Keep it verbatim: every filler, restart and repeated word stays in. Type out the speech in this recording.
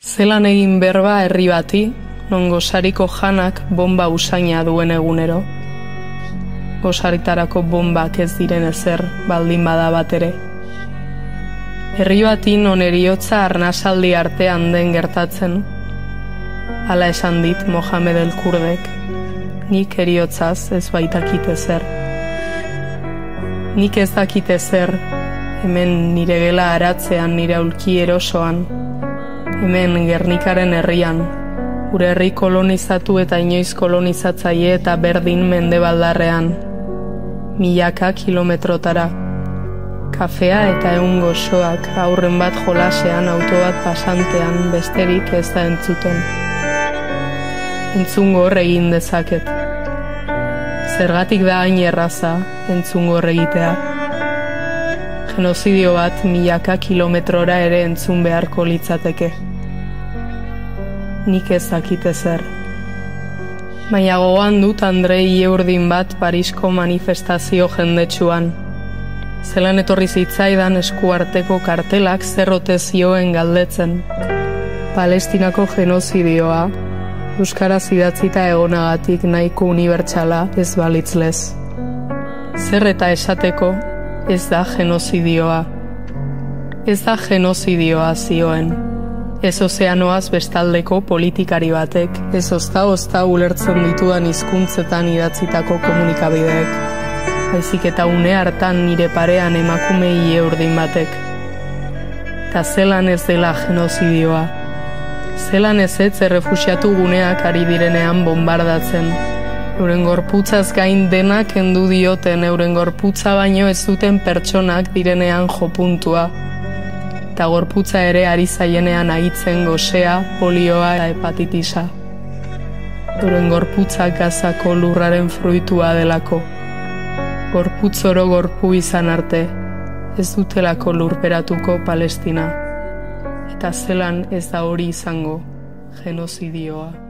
Zelan egin berba herri bati, non gosariko janak bomba usaina duen egunero. Gosaritarako bombak ez diren ezer baldin bada bat ere. Herri bati non heriotza arnasaldi artean den gertatzen. Hala esan dit Mohamed el Kurdek, nik heriotzaz ez baitakit ezer. Nik ez dakit ezer, hemen nire gela aratzean nire aulki erosoan, hemen Gernikaren herrian, gure herri kolonizatu eta inoiz kolonizatzaile eta berdin mendebaldarrean, milaka kilometrotara, kafea eta ehun goxoak aurren bat jolasean auto bat pasantean besterik ez da entzuten. Entzungor egin dezaket. Zergatik da hain erraza entzungor egitea. Genozidio bat milaka kilometrora ere entzun beharko litzateke. Nik ez dakit ezer. Baina gogoan dut Andrei Ieurdin bat Parisko manifestazio jendetsuan. Zelan etorri zitzaidan eskuarteko kartelak zerrote zioen galdetzen. Palestinako genozidioa, euskaraz idatzita egonagatik nahiko unibertsala ez balitzlez. Zer eta esateko ez da genozidioa. Ez da genozidioa zioen. Ez ozeanoaz bestaldeko politikari batek, ez ozta-ozta ulertzen ditudan hizkuntzetan idatzitako komunikabideek. Baizik eta une hartan nire parean emakumei Ieurdin batek. Ta zelan ez dela genozidioa. Zelan ez ez errefuxiatu guneak ari direnean bombardatzen. Euren gorputzaz gain denak kendu dioten, euren gorputza baino ez duten pertsonak direnean jopuntua. Eta gorputza ere ari zaienean agitzen gosea, polioa eta hepatitisa. Euren gorputza Gazako lurraren fruitua delako. Gorputz oro gorpu izan arte, ez dutelako lurperatuko Palestina. Eta zelan ez da hori izango genozidioa.